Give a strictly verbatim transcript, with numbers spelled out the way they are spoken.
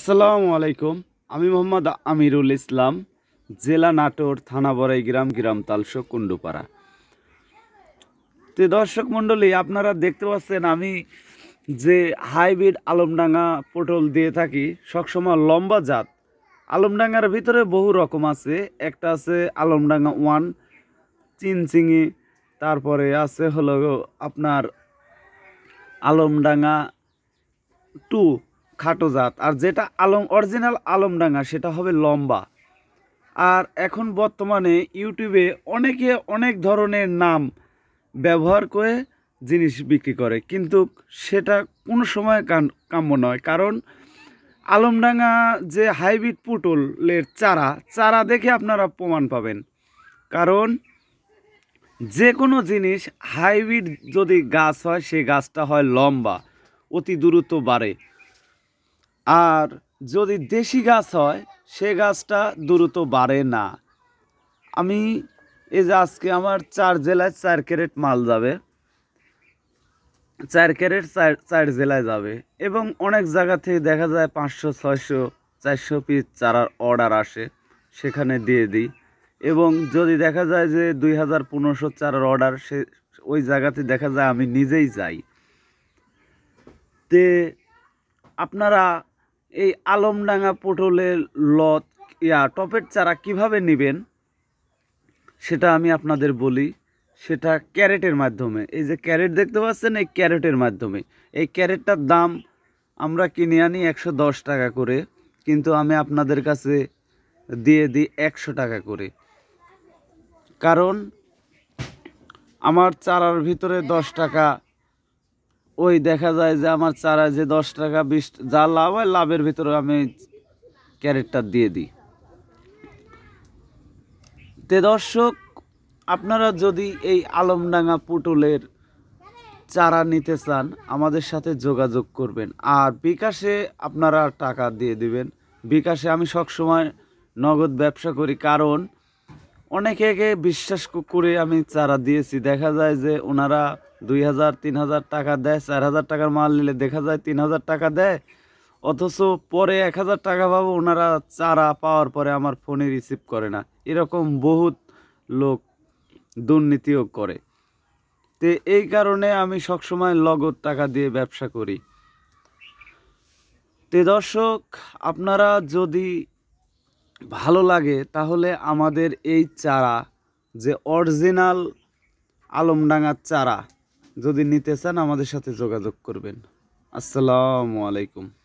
আসসালামু আলাইকুম। আমি মোহাম্মদ আমিরুল ইসলাম, জেলা নাটোর, থানা বড়াইগ্রাম, গ্রাম তালশো, কুন্ডুপাড়া। তো দর্শক মণ্ডলী, আপনারা দেখতে পাচ্ছেন আমি যে হাইব্রিড আলমডাঙ্গা পটল দিয়ে থাকি, সবসময় লম্বা জাত। আলমডাঙ্গার ভিতরে বহু রকম আছে। একটা আছে আলমডাঙ্গা ওয়ান, চিনচিঙি, তারপরে আছে হলো আপনার আলমডাঙ্গা টু, খাটো জাত। আর যেটা আলম অরিজিনাল আলমডাঙ্গা সেটা হবে লম্বা। আর এখন বর্তমানে ইউটিউবে অনেকে অনেক ধরনের নাম ব্যবহার করে জিনিস বিক্রি করে, কিন্তু সেটা কোনো সময় কাম্য নয়। কারণ আলমডাঙ্গা যে হাইব্রিড পটলের চারা চারা দেখে আপনারা প্রমাণ পাবেন। কারণ যে কোনো জিনিস হাইব্রিড যদি গাছ হয়, সে গাছটা হয় লম্বা, অতি দ্রুত বাড়ে। আর যদি দেশি গাছ হয়, সে গাছটা দ্রুত বাড়ে না। আমি এই যে আজকে আমার চার জেলায় চার ক্যারেট মাল যাবে, চার ক্যারেট চার চার জেলায় যাবে, এবং অনেক জায়গা থেকে দেখা যায় পাঁচশো ছয়শো চারশো পিস চারার অর্ডার আসে, সেখানে দিয়ে দিই। এবং যদি দেখা যায় যে দুই হাজার পনেরোশো চারার অর্ডার, সে ওই জায়গাতে দেখা যায় আমি নিজেই যাই। তে আপনারা এই আলমডাঙ্গা পটলের লত ইয়া টপের চারা কিভাবে নেবেন সেটা আমি আপনাদের বলি। সেটা ক্যারেটের মাধ্যমে, এই যে ক্যারেট দেখতে পাচ্ছেন, এই ক্যারেটের মাধ্যমে। এই ক্যারেটটার দাম আমরা কিনে আনি একশো দশ টাকা করে, কিন্তু আমি আপনাদের কাছে দিয়ে দিই একশো টাকা করে। কারণ আমার চারার ভিতরে দশ টাকা, ওই দেখা যায় যে আমার চারা যে দশ টাকা বিশ যা লাভ হয়, লাভের ভিতরে আমি ক্যারেটটা দিয়ে দিই। তে দর্শক, আপনারা যদি এই আলমডাঙ্গা পটলের চারা নিতে চান, আমাদের সাথে যোগাযোগ করবেন। আর বিকাশে আপনারা টাকা দিয়ে দিবেন। বিকাশে আমি সবসময় নগদ ব্যবসা করি, কারণ অনেকে বিশ্বাস করে আমি চারা দিয়েছি। দেখা যায় যে ওনারা দুই হাজার তিন হাজার টাকা দেয়, চার হাজার টাকার মাল নিলে দেখা যায় তিন হাজার টাকা দেয়, অথচ পরে এক হাজার টাকা পাবো ওনারা চারা পাওয়ার পরে আমার ফোনে রিসিভ করে না। এরকম বহুত লোক দুর্নীতিও করে। তো এই কারণে আমি সবসময় নগদ টাকা দিয়ে ব্যবসা করি। তে দর্শক, আপনারা যদি ভালো লাগে তাহলে আমাদের এই চারা, যে অরিজিনাল আলমডাঙ্গার চারা যদি নিতে চান, আমাদের সাথে যোগাযোগ করবেন। আসসালামু আলাইকুম।